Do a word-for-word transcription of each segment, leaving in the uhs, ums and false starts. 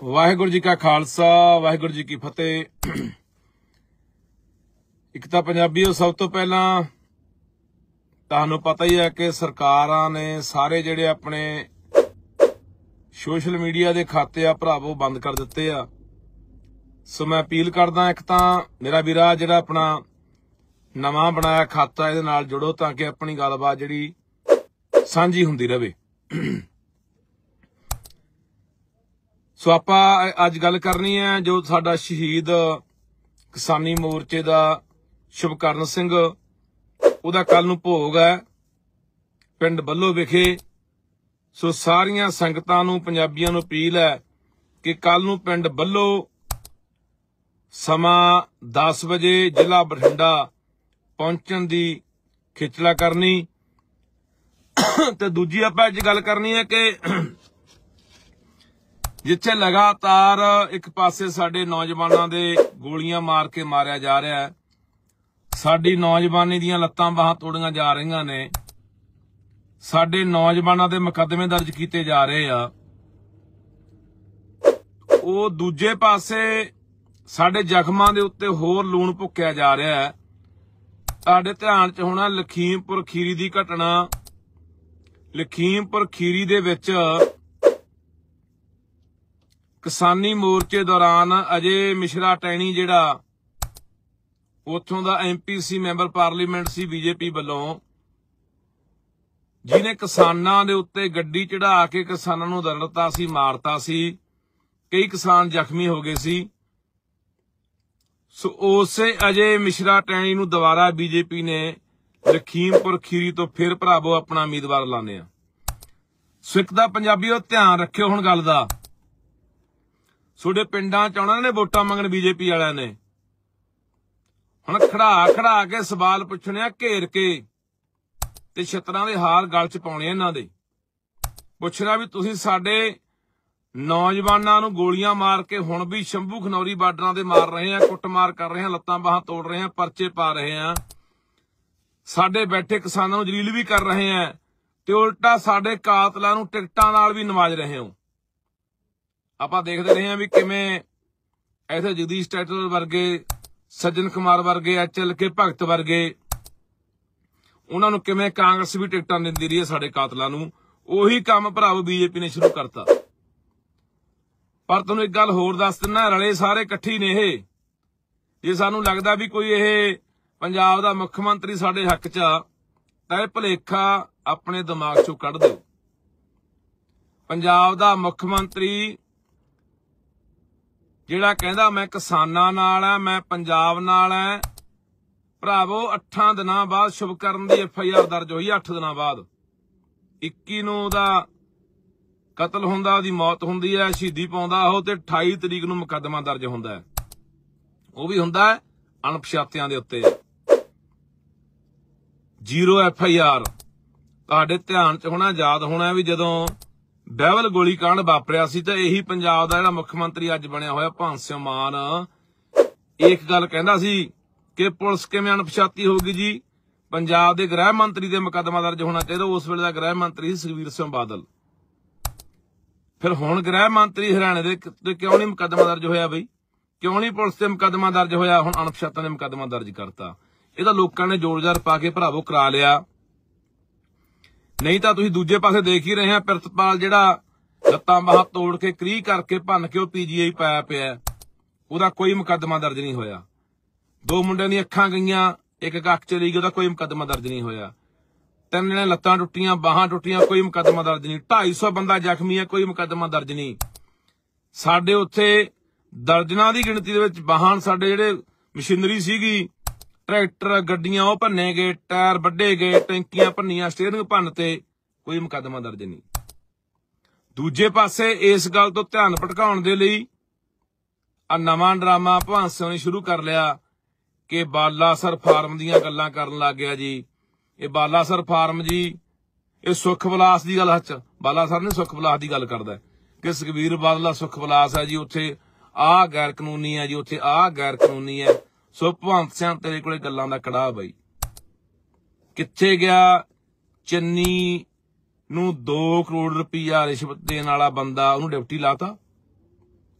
ਵਾਹਿਗੁਰੂ जी का खालसा वाहिगुरू जी की फतेह। एक तो पंजाबीओ सब तो पहला तुहानू पता ही है कि सरकारां ने सारे जिहड़े अपने सोशल मीडिया के खाते आ भरावो बंद कर दिते आ। सो मैं अपील करदा एक तां मेरा वीरा जिहड़ा अपना नवां बनाया खाता इहदे नाल जुड़ो ताकि अपनी गलबात जिहड़ी सांझी हुंदी रहे। सो आपां अज गल करनी है जो साडा शहीद किसानी मोर्चे दा शुभकरण सिंह उहदा कल नूं भोग है पिंड बल्लो विखे। सो सारियां संगतां नूं पंजाबियां नूं अपील है कि कल नूं पिंड बल्लो समा दस बजे जिला बठिंडा पहुंचण दी खिचला करनी। ते दूजी आपां अज गल करनी है कि जिथे लगातार एक पासे साडे नौजवानों दे गोलियां मार के मारिया जा रहा है, साडी नौजवानी दीयां लत्तां बाहां तोड़ियां जा रहीआं ने, साडे नौजवानों दे मुकदमे दर्ज कीते जा रहे आ। ओ दूजे पासे साडे जख्मां दे उत्ते होर लूण भुक्किया जा रहा है। तुहाडे ध्यान च होना लखीमपुर खीरी दी घटना। लखीमपुर खीरी दे विच किसानी मोर्चे दौरान अजय मिश्रा टैणी जिहड़ा उत्थों दा एम पी सी मैंबर पार्लीमेंट सी बीजेपी वालों, जिन्हें किसानां दे उत्ते गड्डी चढ़ा के किसानां नूं दरड़ता सी, मारता सी, कई किसान जख्मी हो गए सी। सो उसे अजय मिश्रा टैणी नूं दोबारा बीजेपी ने लखीमपुर खीरी तो फिर भरावो अपना उम्मीदवार लाने आ। सो एक दा पंजाबीओ ध्यान रखियो हुण गल दा, सोडे पिंडां च आउणा ने वोटां मंगण बीजेपी वालियां ने, हुण खड़ा खड़ा के सवाल पुछणे आ घेर के ते छतरां दे हार गल च पाउणे इन्हां दे, पुछना भी तुसीं साडे नौजवानां नूं गोलियां मार के हुण भी शंभू खनौरी बार्डरां दे मार रहे हैं, कुੱਟਮਾਰ कर रहे हैं, लत्तां बाहां तोड़ रहे हैं, परचे पा रहे हैं, साडे बैठे किसानां नूं जलील भी कर रहे हैं ते उल्टा साडे कातलां नूं टिकटां नाल भी नवाज रहे हो। ਆਪਾਂ देखते रहे हैं भी किवें ऐसे जगदीश टैटल वर्गे, सज्जन कुमार वर्गे, एच एल के भगत वर्गे, उन्होंने किवें कांग्रेस भी टिकटां दिंदी रही है साडे कातलां नूं। उही काम भरावो बीजेपी ने शुरू करता। पर तुहानूं एक गल होर दस दिना, रले सारे इकट्ठी ने ये। जे सानूं लगदा भी कोई ये पंजाब दा मुख मंत्री साडे हक च आ तां इह भुलेखा अपने दिमाग चों कढ दिओ। पंजाब दा मुख मंत्री जिहड़ा कहंदा मैं किसानां नाल आ, मैं पंजाब नाल आ, भरावो अठां दिनां बाद शुभकरण दी एफ आई आर दर्ज होई। अठ दिनां बाद इक्की नूं दा कतल हुंदा, ओहदी मौत हुंदी है, शहीदी पाउंदा ओह, ते अठाई तरीक नूं मुकदमा दर्ज हुंदा है। ਉਹ भी हुंदा है अणपछातिਆਂ ਦੇ ਉੱਤੇ, जीरो एफ आई आर। ਤੁਹਾਡੇ ਧਿਆਨ ਚ ਹੋਣਾ, ਯਾਦ ਹੋਣਾ ਵੀ ਜਦੋਂ ਬਹਿਬਲ ਗੋਲੀ ਕਾਂਡ ਵਾਪਰਿਆ ਸੀ ਤਾਂ ਇਹੀ ਪੰਜਾਬ ਦਾ ਜਿਹੜਾ ਮੁੱਖ ਮੰਤਰੀ ਅੱਜ ਬਣਿਆ ਹੋਇਆ ਭਗਵੰਤ ਸਿੰਘ ਮਾਨ ਇੱਕ ਗੱਲ ਕਹਿੰਦਾ ਸੀ ਕਿ ਪੁਲਿਸ ਕਿਵੇਂ ਅਣਪਛਾਤੀ ਹੋਊਗੀ ਜੀ, ਪੰਜਾਬ ਦੇ ਗ੍ਰਹਿ ਮੰਤਰੀ ਦੇ ਮੁਕੱਦਮਾ ਦਰਜ ਹੋਣਾ ਚਾਹੀਦਾ। ਉਸ ਵੇਲੇ ਦਾ ਗ੍ਰਹਿ ਮੰਤਰੀ ਸੀ ਸੁਖਬੀਰ ਸਿੰਘ ਬਾਦਲ। ਫਿਰ ਹੁਣ ਗ੍ਰਹਿ ਮੰਤਰੀ ਹਰਿਆਣੇ ਦੇ ਕਿਉਂ ਨਹੀਂ ਮੁਕੱਦਮਾ ਦਰਜ ਹੋਇਆ ਬਈ? ਕਿਉਂ ਨਹੀਂ ਪੁਲਿਸ ਤੇ ਮੁਕੱਦਮਾ ਦਰਜ ਹੋਇਆ? ਹੁਣ ਅਣਪਛਾਤਾਂ ਨੇ ਮੁਕੱਦਮਾ ਦਰਜ ਕਰਤਾ। ਇਹ ਤਾਂ ਲੋਕਾਂ ਨੇ ਜੋਰ ਜ਼ਾਰ ਪਾ ਕੇ ਭਰਾਵੋ ਕਰਾ ਲਿਆ। नहीं तो तुसीं दूजे पासे देख ही रहे हैं, प्रितपाल जिहड़ा लत्तां बाहां तोड़ के क्री करके भन के पी जी आई पाया पिया, उहदा कोई मुकदमा दर्ज नहीं होया। दो मुंडियां दी अखां गईयां, एक अख चली गई, उहदा कोई मुकदमा दर्ज नहीं होया। तीन जणे लत्तां टुट्टियां, बाहां टुट्टियां, कोई मुकदमा दर्ज नहीं। ढाई सौ बंदा जख्मी है, कोई मुकदमा दर्ज नहीं। साडे उत्थे दर्जनां दी गिणती दे विच वाहन साडे जिहड़े मशीनरी सीगी, ट्रैक्टर गड्डियां वो भन्ने गए, टायर वड्डे गए, टैंकियां भन्नियां, स्टीयरिंग भन्नते, कोई मुकदमा दर्ज नहीं। दूजे पासे इस गल तो ध्यान भटकाउण दे लई आ नवां ड्रामा भगवंत सिंह ने शुरू कर लिया कि बालासर फार्म दीयां गल्लां करन लग गया जी। ये बालासर फार्म जी ये सुख विलास की गल च बालासर ने सुख विलास की गल करदा कि सुखबीर बादल दा सुख विलास है जी, उत्थे आ गैर कानूनी है जी, उत्थे आ गैर कानूनी है। सो भगवंत सिंह तेरे कोले गल्लां दा कड़ा बई कित्थे गया? चन्नी नूं दो करोड़ रुपया रिश्वत देण वाला बंदा उहनूं डिप्टी लाता।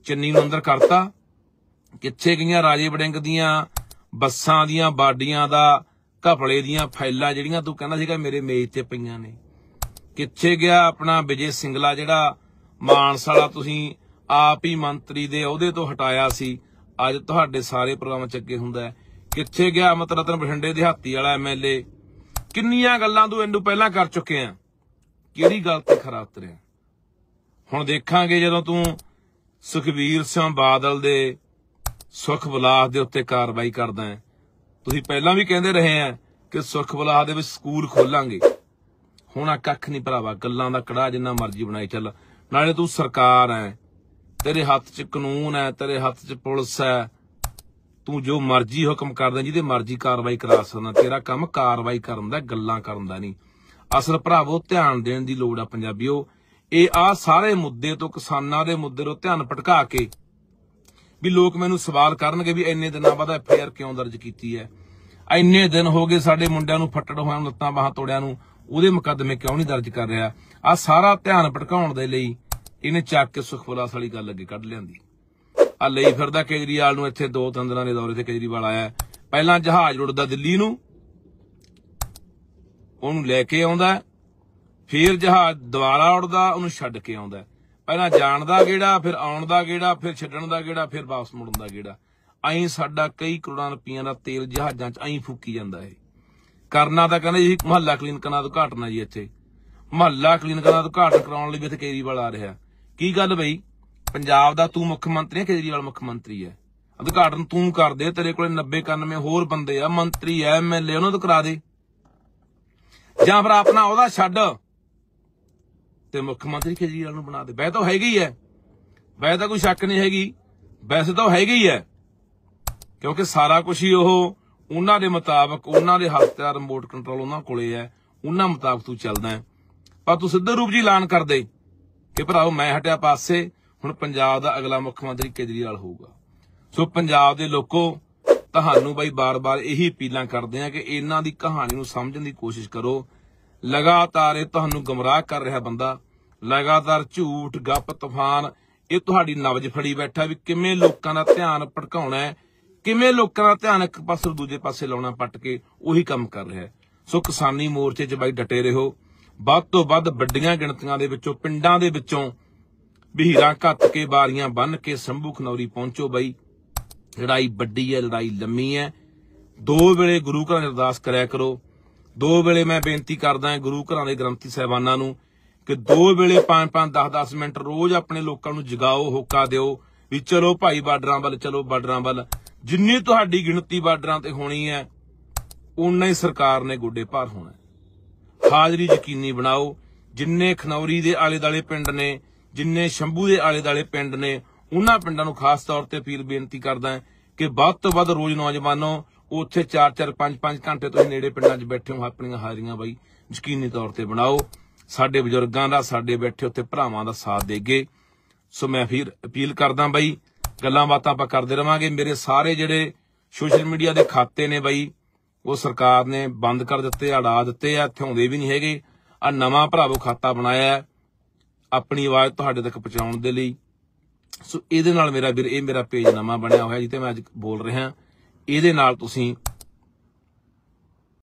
ਚੰਨੀ ਨੂੰ ਅੰਦਰ ਕਰਤਾ। ਕਿੱਥੇ ਗਈਆਂ ਰਾਜੇ ਵੜਿੰਗ ਦੀਆਂ ਬੱਸਾਂ ਦੀਆਂ ਬਾਡੀਆਂ ਦਾ ਘਪਲੇ ਦੀਆਂ ਫਾਈਲਾਂ ਜਿਹੜੀਆਂ ਤੂੰ ਕਹਿੰਦਾ ਸੀਗਾ ਮੇਰੇ ਮੇਜ਼ ਤੇ ਪਈਆਂ ਨੇ? ਕਿੱਥੇ ਗਿਆ ਆਪਣਾ ਵਿਜੇ ਸਿੰਗਲਾ ਜਿਹੜਾ ਮਾਨਸਾ ਵਾਲਾ ਤੁਸੀਂ ਆਪ ਹੀ ਮੰਤਰੀ ਦੇ ਅਹੁਦੇ ਤੋਂ ਹਟਾਇਆ ਸੀ, ਅੱਜ ਤੁਹਾਡੇ ਸਾਰੇ ਪ੍ਰੋਗਰਾਮ ਚ ਅੱਗੇ ਹੁੰਦਾ? ਕਿੱਥੇ ਗਿਆ ਅਮਿਤ ਰਤਨ ਬਠਿੰਡੇ ਦਿਹਾਤੀ ਵਾਲਾ ਐਮ ਐਲ ਏ? ਕਿੰਨੀਆਂ ਗੱਲਾਂ ਤੂੰ ਇਹਨੂੰ ਪਹਿਲਾਂ ਕਰ ਚੁੱਕੇ ਆ, ਕਿਹੜੀ ਗੱਲ ਤੇ ਖਰਾ ਉਤਰਿਆ? ਹੁਣ ਦੇਖਾਂਗੇ ਜਦੋਂ ਤੂੰ ਸੁਖਬੀਰ ਸਿੰਘ ਬਾਦਲ ਦੇ ਸੁਖ ਵਿਲਾਸ ਦੇ ਉੱਤੇ ਕਾਰਵਾਈ ਕਰਦਾ ਹੈ। ਤੁਸੀਂ ਪਹਿਲਾਂ ਵੀ ਕਹਿੰਦੇ ਰਹੇ ਆ ਕਿ ਸੁਖ ਵਿਲਾਸ ਦੇ ਵਿੱਚ ਸਕੂਲ ਖੋਲਾਂਗੇ, ਹੁਣ ਆ ਕੱਖ ਨਹੀਂ ਭਰਾਵਾ, ਗੱਲਾਂ ਦਾ ਕੜਾਹ ਜਿੰਨਾ ਮਰਜ਼ੀ ਬਣਾਈ ਚੱਲ। ਨਾਲੇ ਤੂੰ ਸਰਕਾਰ ਹੈ, ਤੇਰੇ ਹੱਥ 'ਚ ਕਾਨੂੰਨ ਹੈ, ਤੇਰੇ ਹੱਥ 'ਚ ਪੁਲਿਸ ਹੈ, ਤੂੰ ਜੋ ਮਰਜ਼ੀ ਹੁਕਮ ਕਰਦਾ, ਜਿਹਦੇ ਮਰਜ਼ੀ ਕਾਰਵਾਈ ਕਰਾ ਸਕਦਾ। ਤੇਰਾ ਕੰਮ ਕਾਰਵਾਈ ਕਰਨ ਦਾ, ਗੱਲਾਂ ਕਰਨ ਦਾ ਨਹੀਂ। ਅਸਲ ਭਰਾਵੋ ਧਿਆਨ ਦੇਣ ਦੀ ਲੋੜ ਆ ਪੰਜਾਬੀਓ। ਇਹ ਆ ਸਾਰੇ ਮੁੱਦੇ ਤੋਂ, ਕਿਸਾਨਾਂ ਦੇ ਮੁੱਦੇ ਤੋਂ ਧਿਆਨ ਭਟਕਾ ਕੇ ਵੀ ਲੋਕ ਮੈਨੂੰ ਸਵਾਲ ਕਰਨਗੇ ਵੀ ਇੰਨੇ ਦਿਨਾਂ ਬਾਅਦ ਐਫ ਆਈ ਆਰ ਕਿਉਂ ਦਰਜ ਕੀਤੀ ਹੈ, ਇੰਨੇ ਦਿਨ ਹੋ ਗਏ ਸਾਡੇ ਮੁੰਡਿਆਂ ਨੂੰ ਫੱਟੜ ਹੋਇਆ ਨੂੰ, ਲੱਤਾਂ ਬਾਹਾਂ ਤੋੜਿਆਂ ਨੂੰ, ਉਹਦੇ ਮੁਕੱਦਮੇ ਕਿਉਂ ਨਹੀਂ ਦਰਜ ਕਰ ਰਿਹਾ? ਆ ਸਾਰਾ ਧਿਆਨ ਭਟਕਾਉਣ ਦੇ ਲਈ ਇਹਨੇ ਚੱਕ ਕੇ ਸੁਖ ਵਿਲਾਸ ਵਾਲੀ ਗੱਲ ਅੱਗੇ ਕੱਢ ਲਿਆਂਦੀ। ਆ ਲਈ ਫਿਰਦਾ ਕੇਜਰੀਵਾਲ ਨੂੰ ਇੱਥੇ ਦੋ ਤਿੰਨ ਦਿਨਾਂ ਦੇ ਦੌਰੇ ਤੇ ਕੇਜਰੀਵਾਲ ਆਇਆ। ਪਹਿਲਾਂ ਜਹਾਜ਼ ਉੱਡਦਾ ਦਿੱਲੀ ਨੂੰ, ਉਹਨੂੰ ਲੈ ਕੇ ਆਉਂਦਾ, ਫਿਰ ਜਹਾਜ਼ ਦੁਬਾਰਾ ਉੱਡਦਾ ਉਹਨੂੰ ਛੱਡ ਕੇ ਆਉਂਦਾ। ਪਹਿਲਾਂ ਜਾਣ ਦਾ ਗੇੜਾ, ਫਿਰ ਆਉਣ ਦਾ ਗੇੜਾ, ਫਿਰ ਛੱਡਣ ਦਾ ਗੇੜਾ, ਫਿਰ ਵਾਪਸ ਮੁੜਨ ਦਾ ਗੇੜਾ। ਐਂ ਸਾਡਾ ਕਈ ਕਰੋੜਾਂ ਰੁਪਈਆਂ ਦਾ ਤੇਲ ਜਹਾਜ਼ਾਂ 'ਚ ਐਂ ਫੂਕੀ ਜਾਂਦਾ ਹੈ। ਕਰਨਾ ਤਾਂ ਕਹਿੰਦੇ ਜੀ ਮੁਹੱਲਾ ਕਲੀਨਿਕਾਂ ਦਾ ਉਦਘਾਟਨ ਆ ਜੀ, ਇੱਥੇ ਮੁਹੱਲਾ ਕਲੀਨਿਕਾਂ ਦਾ ਉਦਘਾਟਨ ਕਰਾਉਣ ਲਈ ਵੀ ਇੱਥੇ ਕੇਜਰੀਵਾਲ ਆ ਰਿਹਾ। ਕੀ ਗੱਲ ਬਈ, ਪੰਜਾਬ ਦਾ ਤੂੰ ਮੁੱਖ ਮੰਤਰੀ ਹੈ, ਕੇਜਰੀਵਾਲ ਮੁੱਖ ਮੰਤਰੀ ਹੈ, ਉਦਘਾਟਨ ਤੂੰ ਕਰ ਦੇ, ਤੇਰੇ ਕੋਲੇ ਨੱਬੇ ਇਕਾਨਵੇਂ ਹੋਰ ਬੰਦੇ ਆ, ਮੰਤਰੀ ਐ, ਐਮ ਐਲ ਏ, ਉਹਨਾਂ ਤੋਂ ਕਰਾ ਦੇ, ਜਾਂ ਫਿਰ ਆਪਣਾ ਉਹਦਾ ਛੱਡ ਤੇ ਮੁੱਖ ਮੰਤਰੀ ਕੇਜਰੀਵਾਲ ਨੂੰ ਬਣਾ ਦੇ। ਵੈਸੇ ਤਾਂ ਹੈਗੀ ਹੈ, ਵੈਸੇ ਤਾਂ ਕੋਈ ਸ਼ੱਕ ਨਹੀਂ ਹੈਗੀ, ਵੈਸੇ ਤਾਂ ਹੈਗੀ ਹੈ, ਕਿਉਂਕਿ ਸਾਰਾ ਕੁਝ ਹੀ ਉਹ ਉਹਨਾਂ ਦੇ ਮੁਤਾਬਕ, ਉਹਨਾਂ ਦੇ ਹੱਥ ਤੇ ਰਿਮੋਟ ਕੰਟਰੋਲ ਉਹਨਾਂ ਕੋਲੇ ਹੈ, ਉਹਨਾਂ ਮੁਤਾਬਕ ਤੂੰ ਚੱਲਦਾ ਹੈ। ਪਰ ਤੂੰ ਸਿੱਧੇ ਰੂਪ ਜੀ ਐਲਾਨ ਕਰ ਦੇ ਕਿ ਭਰਾਓ ਮੈਂ ਹਟਿਆ ਪਾਸੇ, ਹੁਣ ਪੰਜਾਬ ਦਾ ਅਗਲਾ ਮੁੱਖ ਮੰਤਰੀ ਕੇਜਰੀਵਾਲ ਹੋਊਗਾ। ਸੋ ਪੰਜਾਬ ਦੇ ਲੋਕੋ, ਤੁਹਾਨੂੰ ਬਾਈ ਬਾਰ-ਬਾਰ ਇਹੀ ਅਪੀਲਾਂ ਕਰਦੇ ਆ ਕਿ ਇਹਨਾਂ ਦੀ ਕਹਾਣੀ ਨੂੰ ਸਮਝਣ ਦੀ ਕੋਸ਼ਿਸ਼ ਕਰੋ। ਲਗਾਤਾਰ ਇਹ ਤੁਹਾਨੂੰ ਗੁੰਮਰਾਹ ਕਰ ਰਿਹਾ ਬੰਦਾ, ਲਗਾਤਾਰ ਝੂਠ, ਗੱਪ, ਤੂਫਾਨ, ਇਹ ਤੁਹਾਡੀ ਨਬਜ਼ ਫੜੀ ਬੈਠਾ ਵੀ ਕਿਵੇਂ ਲੋਕਾਂ ਦਾ ਧਿਆਨ ਭਟਕਾਉਣਾ ਹੈ, ਕਿਵੇਂ ਲੋਕਾਂ ਦਾ ਧਿਆਨ ਇੱਕ ਪਾਸੇ ਦੂਜੇ ਪਾਸੇ ਲਾਉਣਾ, ਪੱਟ ਕੇ ਉਹੀ ਕੰਮ ਕਰ ਰਿਹਾ। ਸੋ ਕਿਸਾਨੀ ਮੋਰਚੇ 'ਚ ਬਾਈ ਡਟੇ ਰਹੋ, ਵੱਧ ਤੋਂ ਵੱਧ ਵੱਡੀਆਂ ਗਿਣਤੀਆਂ ਦੇ ਵਿੱਚੋਂ, ਪਿੰਡਾਂ ਦੇ ਵਿੱਚੋਂ ਬਹੀਰਾਂ ਘੱਤ ਕੇ ਬਾਰੀਆਂ ਬੰਨ ਕੇ ਸ਼ੰਭੂ ਖਨੌਰੀ ਪਹੁੰਚੋ ਬਾਈ। ਲੜਾਈ ਵੱਡੀ ਹੈ, ਲੜਾਈ ਲੰਮੀ ਹੈ। ਦੋ ਵੇਲੇ ਗੁਰੂ ਘਰਾਂ 'ਚ ਅਰਦਾਸ ਕਰਿਆ ਕਰੋ। ਦੋ ਵੇਲੇ ਮੈਂ ਬੇਨਤੀ ਕਰਦਾ ਗੁਰੂ ਘਰਾਂ ਦੇ ਗ੍ਰੰਥੀ ਸਾਹਿਬਾਨਾਂ ਨੂੰ ਕਿ ਦੋ ਵੇਲੇ ਪੰਜ ਪੰਜ ਦਸ ਦਸ ਮਿੰਟ ਰੋਜ਼ ਆਪਣੇ ਲੋਕਾਂ ਨੂੰ ਜਗਾਓ, ਹੋਕਾ ਦਿਓ ਵੀ ਚਲੋ ਭਾਈ ਬਾਰਡਰਾਂ ਵੱਲ, ਚਲੋ ਬਾਰਡਰਾਂ ਵੱਲ। ਜਿੰਨੀ ਤੁਹਾਡੀ ਗਿਣਤੀ ਬਾਰਡਰਾਂ ਤੇ ਹੋਣੀ ਹੈ, ਉਨਾ ਹੀ ਸਰਕਾਰ ਨੇ ਗੋਡੇ ਭਾਰ ਹੋਣਾ। ਹਾਜ਼ਰੀ ਯਕੀਨੀ ਬਣਾਓ। ਜਿੰਨੇ ਖਨੌਰੀ ਦੇ ਆਲੇ ਦੁਆਲੇ ਪਿੰਡ ਨੇ, ਜਿੰਨੇ ਸ਼ੰਭੂ ਦੇ ਆਲੇ ਦੁਆਲੇ ਪਿੰਡ ਨੇ, ਉਹਨਾਂ ਪਿੰਡਾਂ ਨੂੰ ਖਾਸ ਤੌਰ ਤੇ ਅਪੀਲ ਬੇਨਤੀ ਕਰਦਾ ਕਿ ਵੱਧ ਤੋਂ ਵੱਧ ਰੋਜ਼ ਨੌਜਵਾਨੋ ਉੱਥੇ ਚਾਰ ਚਾਰ ਪੰਜ ਪੰਜ ਘੰਟੇ ਤੁਸੀਂ ਨੇੜੇ ਪਿੰਡਾਂ 'ਚ ਬੈਠੇ ਹੋ, ਆਪਣੀਆਂ ਹਾਜ਼ਰੀਆਂ ਬਾਈ ਯਕੀਨੀ ਤੌਰ ਤੇ ਬਣਾਓ। ਸਾਡੇ ਬਜ਼ੁਰਗਾਂ ਦਾ, ਸਾਡੇ ਬੈਠੇ ਉੱਥੇ ਭਰਾਵਾਂ ਦਾ ਸਾਥ ਦੇਗੇ। ਸੋ ਮੈਂ ਫਿਰ ਅਪੀਲ ਕਰਦਾ ਬਾਈ, ਗੱਲਾਂ ਬਾਤਾਂ ਆਪਾਂ ਕਰਦੇ ਰਵਾਂਗੇ। ਮੇਰੇ ਸਾਰੇ ਜਿਹੜੇ ਸੋਸ਼ਲ ਮੀਡੀਆ ਦੇ ਖਾਤੇ ਨੇ ਬਾਈ, ਉਹ ਸਰਕਾਰ ਨੇ ਬੰਦ ਕਰ ਦਿੱਤੇ, ਅੜਾ ਦਿੱਤੇ ਆ, ਇੱਥੇ ਆਉਂਦੇ ਵੀ ਨਹੀਂ ਹੈਗੇ। ਆ ਨਵਾਂ ਭਰਾਵੋ ਖਾਤਾ ਬਣਾਇਆ ਆਪਣੀ ਆਵਾਜ਼ ਤੁਹਾਡੇ ਤੱਕ ਪਹੁੰਚਾਉਣ ਦੇ ਲਈ। ਸੋ ਇਹਦੇ ਨਾਲ ਮੇਰਾ ਵੀਰ, ਇਹ ਮੇਰਾ ਪੇਜ ਨਵਾਂ ਬਣਿਆ ਹੋਇਆ ਜਿੱਥੇ ਮੈਂ ਅੱਜ ਬੋਲ ਰਿਹਾ, ਇਹਦੇ ਨਾਲ ਤੁਸੀਂ